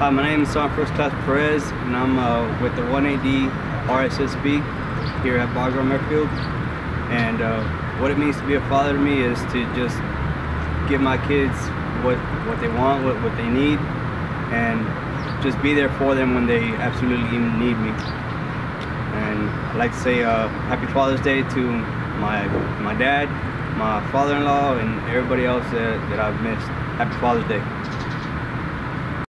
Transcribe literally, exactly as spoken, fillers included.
Hi, my name is Sergeant First Class Perez, and I'm uh, with the one eighty R S S B here at Bagram Air Field. And uh, what it means to be a father to me is to just give my kids what what they want, what, what they need, and just be there for them when they absolutely even need me. And I'd like to say uh, Happy Father's Day to my my dad, my father-in-law, and everybody else that, that I've missed. Happy Father's Day.